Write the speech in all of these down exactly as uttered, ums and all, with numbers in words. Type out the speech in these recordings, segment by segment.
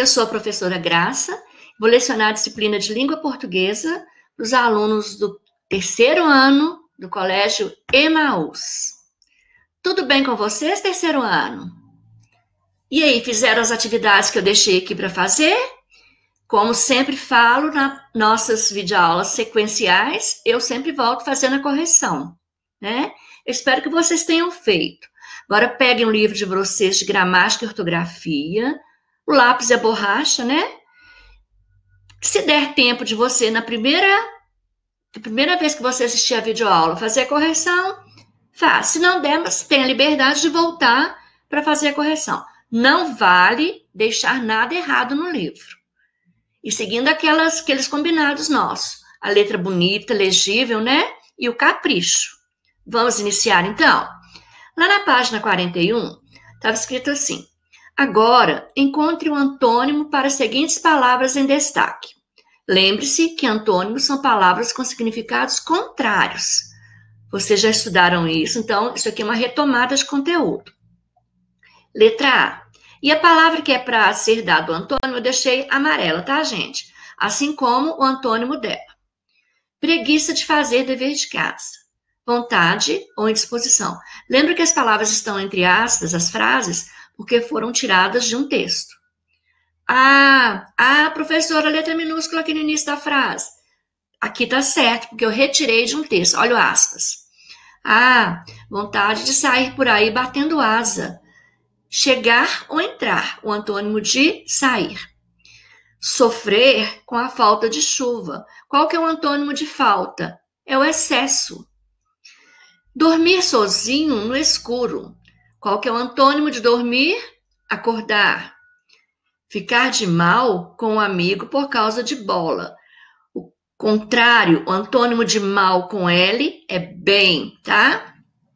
eu sou a professora Graça, vou lecionar a disciplina de língua portuguesa para os alunos do terceiro ano do Colégio Emaús. Tudo bem com vocês, terceiro ano? E aí, fizeram as atividades que eu deixei aqui para fazer? Como sempre falo nas nossas videoaulas sequenciais, eu sempre volto fazendo a correção, né? Eu espero que vocês tenham feito. Agora peguem um livro de vocês de gramática e ortografia, o lápis e a borracha, né? Se der tempo de você, na primeira, na primeira vez que você assistir a videoaula, fazer a correção, faz. Se não der, mas tem a liberdade de voltar para fazer a correção. Não vale deixar nada errado no livro. E seguindo aquelas, aqueles combinados nossos. A letra bonita, legível, né? E o capricho. Vamos iniciar, então? Lá na página quarenta e um, estava escrito assim. Agora, encontre o antônimo para as seguintes palavras em destaque. Lembre-se que antônimos são palavras com significados contrários. Vocês já estudaram isso, então isso aqui é uma retomada de conteúdo. Letra A. E a palavra que é para ser dado ao antônimo eu deixei amarela, tá, gente? Assim como o antônimo dela. Preguiça de fazer dever de casa. Vontade ou indisposição. Lembra que as palavras estão entre aspas, as frases, porque foram tiradas de um texto. Ah, ah, professora, letra minúscula aqui no início da frase. Aqui tá certo, porque eu retirei de um texto. Olha o aspas. Ah, vontade de sair por aí batendo asa. Chegar ou entrar, o antônimo de sair. Sofrer com a falta de chuva. Qual que é o antônimo de falta? É o excesso. Dormir sozinho no escuro. Qual que é o antônimo de dormir? Acordar. Ficar de mal com um amigo por causa de bola. O contrário, o antônimo de mal com L é bem, tá?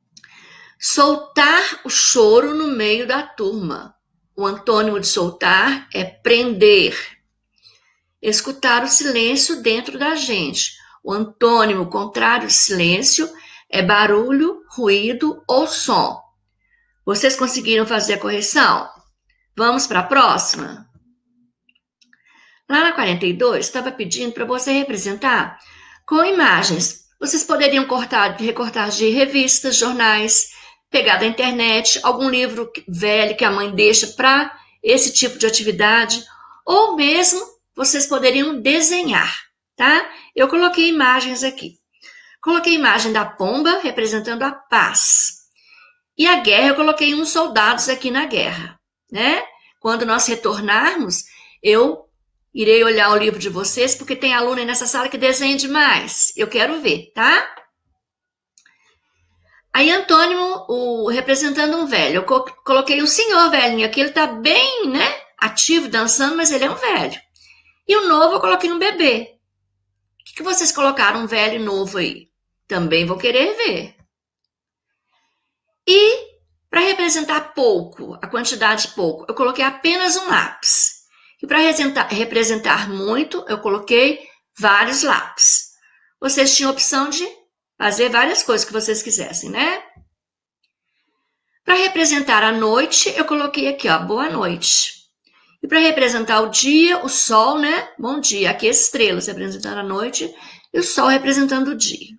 Soltar o choro no meio da turma. O antônimo de soltar é prender. Escutar o silêncio dentro da gente. O antônimo contrário de silêncio é barulho, ruído ou som. Vocês conseguiram fazer a correção? Vamos para a próxima? Lá na quarenta e dois, estava pedindo para você representar com imagens. Vocês poderiam cortar, recortar de revistas, jornais, pegar da internet, algum livro velho que a mãe deixa para esse tipo de atividade, ou mesmo vocês poderiam desenhar, tá? Eu coloquei imagens aqui. Coloquei a imagem da pomba representando a paz. E a guerra, eu coloquei uns soldados aqui na guerra, né? Quando nós retornarmos, eu irei olhar o livro de vocês, porque tem aluno aí nessa sala que desenha demais. Eu quero ver, tá? Aí, antônimo, o, representando um velho. Eu co coloquei um senhor velhinho aqui, ele tá bem, né, ativo, dançando, mas ele é um velho. E o novo eu coloquei um bebê. O que, que vocês colocaram um velho e novo aí? Também vou querer ver. E, para representar pouco, a quantidade pouco, eu coloquei apenas um lápis. E para representar, representar muito, eu coloquei vários lápis. Vocês tinham a opção de fazer várias coisas que vocês quisessem, né? Para representar a noite, eu coloquei aqui, ó, boa noite. E para representar o dia, o sol, né? Bom dia. Aqui estrelas representando a noite e o sol representando o dia.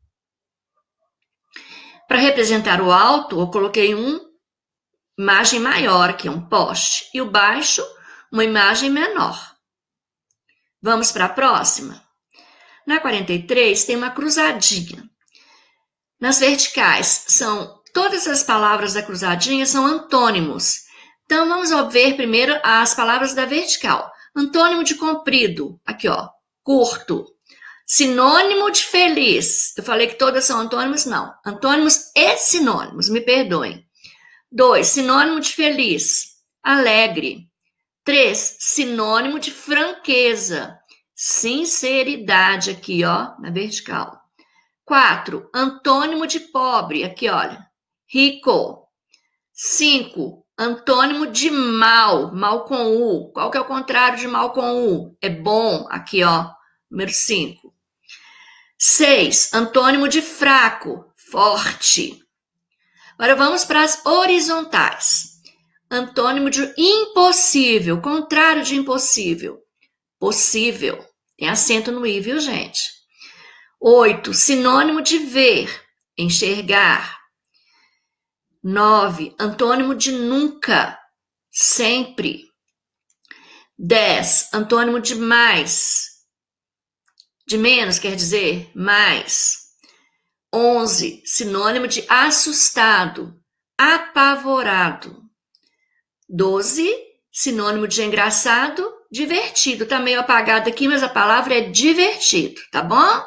Para representar o alto, eu coloquei uma imagem maior, que é um poste. E o baixo, uma imagem menor. Vamos para a próxima? Na quarenta e três, tem uma cruzadinha. Nas verticais, são todas as palavras da cruzadinha são antônimos. Então, vamos ver primeiro as palavras da vertical. Antônimo de comprido, aqui ó, curto. Sinônimo de feliz. Eu falei que todas são antônimos? Não. Antônimos e sinônimos, me perdoem. Dois, sinônimo de feliz, alegre. Três, sinônimo de franqueza, sinceridade, aqui ó, na vertical. Quatro, antônimo de pobre, aqui olha, rico. Cinco, antônimo de mal, mal com U. Qual que é o contrário de mal com U? É bom, aqui ó, número cinco. Seis, antônimo de fraco, forte. Agora vamos para as horizontais. Antônimo de impossível, contrário de impossível. Possível. Tem acento no i, viu, gente? Oito, sinônimo de ver, enxergar. Nove, antônimo de nunca, sempre. Dez, antônimo de mais. De menos quer dizer mais. Onze, sinônimo de assustado, apavorado. Doze, sinônimo de engraçado, divertido. Tá meio apagado aqui, mas a palavra é divertido, tá bom?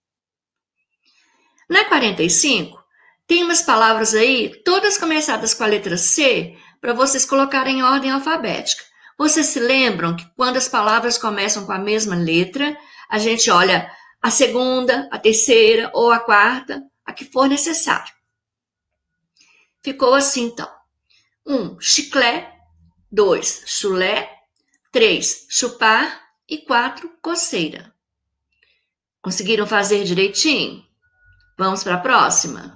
Na quarenta e cinco, tem umas palavras aí, todas começadas com a letra C, para vocês colocarem em ordem alfabética. Vocês se lembram que quando as palavras começam com a mesma letra, a gente olha a segunda, a terceira ou a quarta, a que for necessário. Ficou assim, então. Um, chiclé. Dois, chulé. Três, chupar. E quatro, coceira. Conseguiram fazer direitinho? Vamos para a próxima.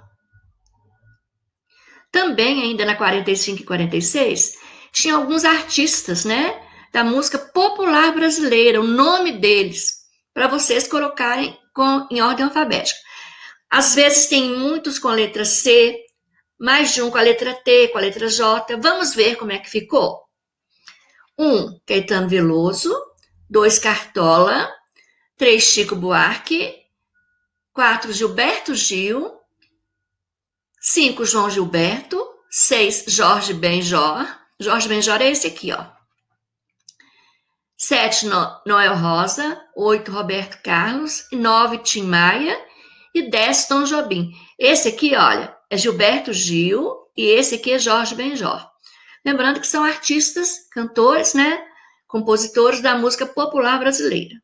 Também, ainda na quarenta e cinco e quarenta e seis, tinha alguns artistas, né, da música popular brasileira, o nome deles, para vocês colocarem com, em ordem alfabética. Às vezes tem muitos com a letra C, mais de um com a letra T, com a letra J. Vamos ver como é que ficou. Um, Caetano Veloso. Dois, Cartola. Três, Chico Buarque. Quatro, Gilberto Gil. Cinco, João Gilberto. Seis, Jorge Benjor. Jorge Benjor é esse aqui, ó. Sete, no Noel Rosa. Oito, Roberto Carlos. Nove, Tim Maia. E dez, Tom Jobim. Esse aqui, olha, é Gilberto Gil e esse aqui é Jorge Benjor. Lembrando que são artistas, cantores, né? Compositores da música popular brasileira.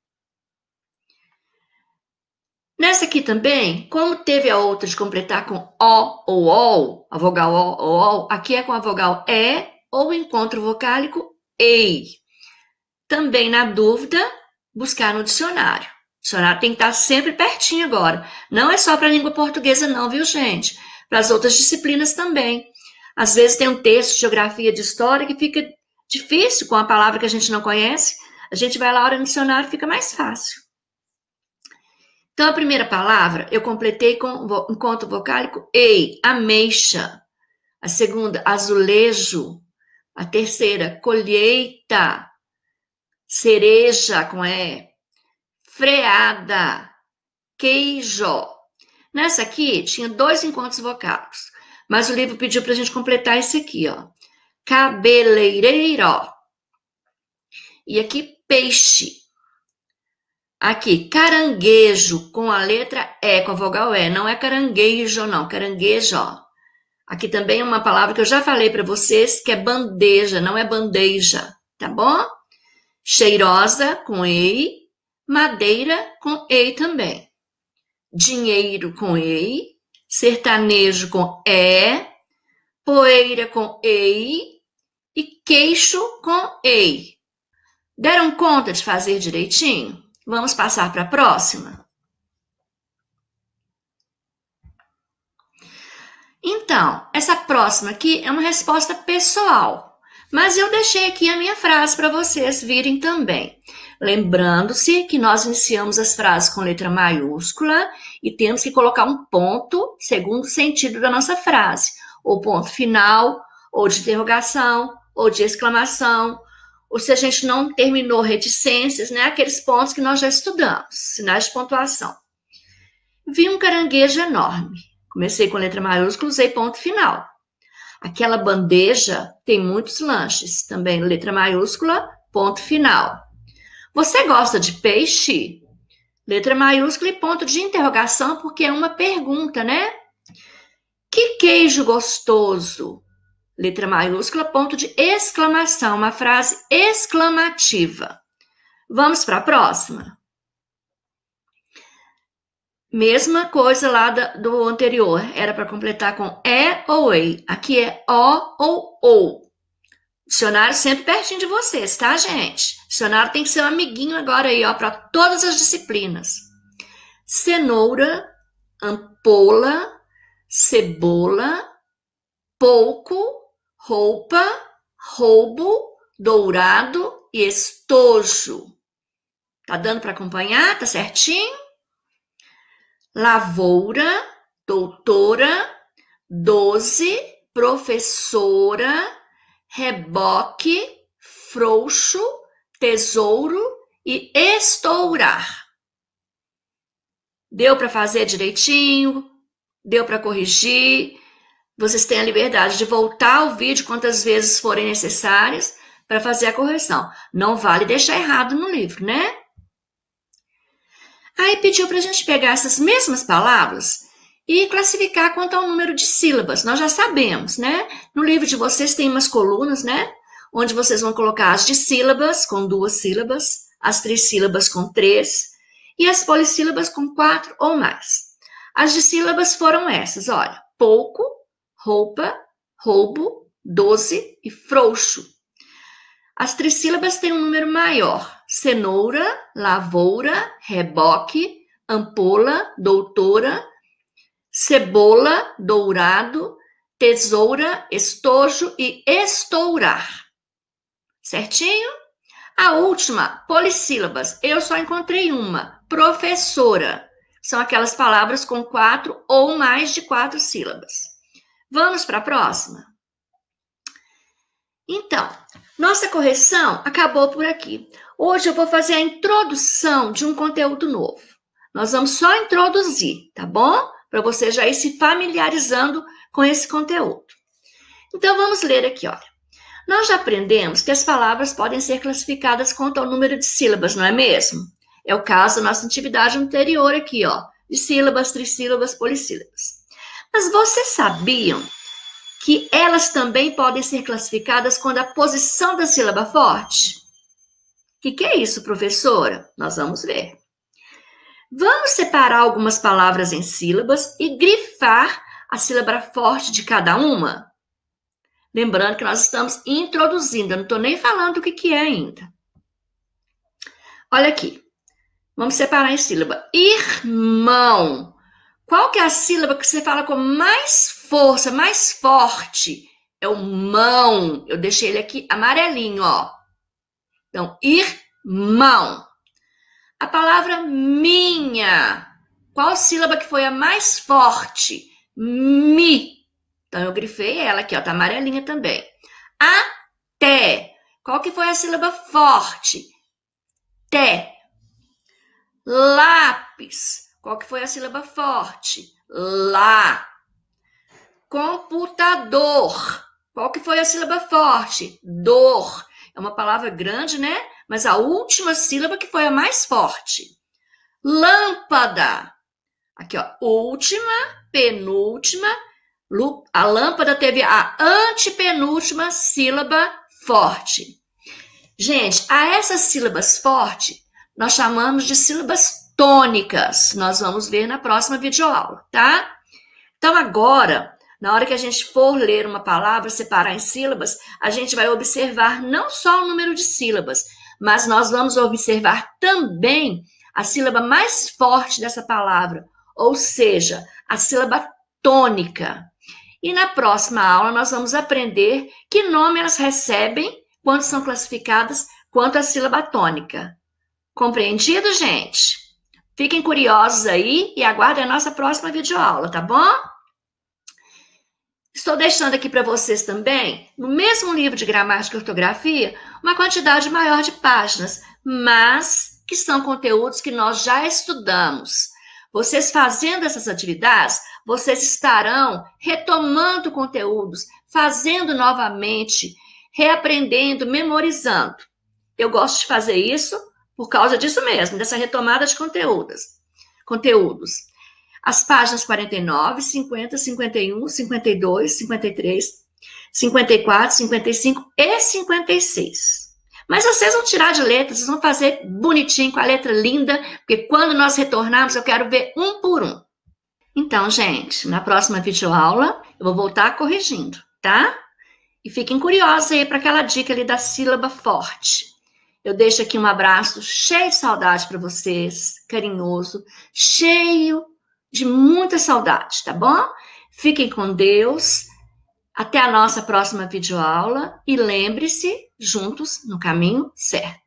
Nessa aqui também, como teve a outra de completar com O ou OL, a vogal O ou OL, aqui é com a vogal E ou encontro vocálico EI. Também, na dúvida, buscar no dicionário. O dicionário tem que estar sempre pertinho agora. Não é só para a língua portuguesa não, viu, gente? Para as outras disciplinas também. Às vezes tem um texto de geografia, de história, que fica difícil com a palavra que a gente não conhece. A gente vai lá, olha no dicionário, fica mais fácil. Então, a primeira palavra eu completei com encontro vocálico ei, ameixa. A segunda, azulejo. A terceira, colheita. Cereja com E. Freada. Queijo. Nessa aqui, tinha dois encontros vocálicos. Mas o livro pediu para a gente completar esse aqui, ó. Cabeleireiro. E aqui, peixe. Aqui, caranguejo, com a letra E, com a vogal E. Não é caranguejo, não. Caranguejo, ó. Aqui também é uma palavra que eu já falei para vocês, que é bandeja, não é bandeja, tá bom? Cheirosa, com EI. Madeira, com EI também. Dinheiro, com EI. Sertanejo, com E. Poeira, com EI. E queixo, com EI. Deram conta de fazer direitinho? Vamos passar para a próxima? Então, essa próxima aqui é uma resposta pessoal, mas eu deixei aqui a minha frase para vocês virem também. Lembrando-se que nós iniciamos as frases com letra maiúscula e temos que colocar um ponto segundo o sentido da nossa frase, ou ponto final, ou de interrogação, ou de exclamação, ou se a gente não terminou reticências, né, aqueles pontos que nós já estudamos, sinais de pontuação. Vi um caranguejo enorme. Comecei com letra maiúscula, usei ponto final. Aquela bandeja tem muitos lanches, também letra maiúscula, ponto final. Você gosta de peixe? Letra maiúscula e ponto de interrogação, porque é uma pergunta, né? Que queijo gostoso! Letra maiúscula, ponto de exclamação, uma frase exclamativa. Vamos para a próxima? Mesma coisa lá do anterior, era para completar com E ou EI. Aqui é O ou OU. Dicionário sempre pertinho de vocês, tá, gente? Dicionário tem que ser um amiguinho agora aí, ó, para todas as disciplinas. Cenoura, ampola, cebola, pouco, roupa, roubo, dourado e estojo. Tá dando para acompanhar? Tá certinho? Lavoura, doutora, doze, professora, reboque, frouxo, tesouro e estourar. Deu para fazer direitinho? Deu para corrigir? Vocês têm a liberdade de voltar ao vídeo quantas vezes forem necessárias para fazer a correção. Não vale deixar errado no livro, né? Aí pediu para a gente pegar essas mesmas palavras e classificar quanto ao número de sílabas. Nós já sabemos, né? No livro de vocês tem umas colunas, né? Onde vocês vão colocar as dissílabas com duas sílabas, as trissílabas com três e as polissílabas com quatro ou mais. As dissílabas foram essas, olha. Pouco, roupa, roubo, doze e frouxo. As trissílabas têm um número maior. Cenoura, lavoura, reboque, ampola, doutora, cebola, dourado, tesoura, estojo e estourar. Certinho? A última, polissílabas. Eu só encontrei uma. Professora. São aquelas palavras com quatro ou mais de quatro sílabas. Vamos para a próxima? Então, nossa correção acabou por aqui. Hoje eu vou fazer a introdução de um conteúdo novo. Nós vamos só introduzir, tá bom? Para você já ir se familiarizando com esse conteúdo. Então, vamos ler aqui, olha. Nós já aprendemos que as palavras podem ser classificadas quanto ao número de sílabas, não é mesmo? É o caso da nossa atividade anterior aqui, ó. De sílabas, trissílabas, polissílabas. Mas vocês sabiam que elas também podem ser classificadas quando a posição da sílaba forte? O que, que é isso, professora? Nós vamos ver. Vamos separar algumas palavras em sílabas e grifar a sílaba forte de cada uma? Lembrando que nós estamos introduzindo, eu não estou nem falando o que, que é ainda. Olha aqui. Vamos separar em sílaba. Irmão. Qual que é a sílaba que você fala com mais força, mais forte? É o mão. Eu deixei ele aqui amarelinho, ó. Então, irmão. A palavra minha. Qual sílaba que foi a mais forte? Mi. Então, eu grifei ela aqui, ó. Tá amarelinha também. Até. Qual que foi a sílaba forte? Té. Lápis. Qual que foi a sílaba forte? Lá. Computador. Qual que foi a sílaba forte? Dor. É uma palavra grande, né? Mas a última sílaba que foi a mais forte. Lâmpada. Aqui, ó. Última, penúltima. A lâmpada teve a antepenúltima sílaba forte. Gente, a essas sílabas fortes, nós chamamos de sílabas tônicas. Nós vamos ver na próxima videoaula, tá? Então, agora, na hora que a gente for ler uma palavra, separar em sílabas, a gente vai observar não só o número de sílabas, mas nós vamos observar também a sílaba mais forte dessa palavra, ou seja, a sílaba tônica. E na próxima aula, nós vamos aprender que nome elas recebem quando são classificadas quanto à sílaba tônica. Compreendido, gente? Fiquem curiosos aí e aguardem a nossa próxima videoaula, tá bom? Estou deixando aqui para vocês também, no mesmo livro de gramática e ortografia, uma quantidade maior de páginas, mas que são conteúdos que nós já estudamos. Vocês fazendo essas atividades, vocês estarão retomando conteúdos, fazendo novamente, reaprendendo, memorizando. Eu gosto de fazer isso por causa disso mesmo, dessa retomada de conteúdos. conteúdos. As páginas quarenta e nove, cinquenta, cinquenta e um, cinquenta e dois, cinquenta e três, cinquenta e quatro, cinquenta e cinco e cinquenta e seis. Mas vocês vão tirar de letra, vocês vão fazer bonitinho, com a letra linda, porque quando nós retornarmos, eu quero ver um por um. Então, gente, na próxima videoaula, eu vou voltar corrigindo, tá? E fiquem curiosos aí para aquela dica ali da sílaba forte. Eu deixo aqui um abraço cheio de saudade para vocês, carinhoso, cheio de muita saudade, tá bom? Fiquem com Deus. Até a nossa próxima videoaula e lembre-se, juntos no caminho certo.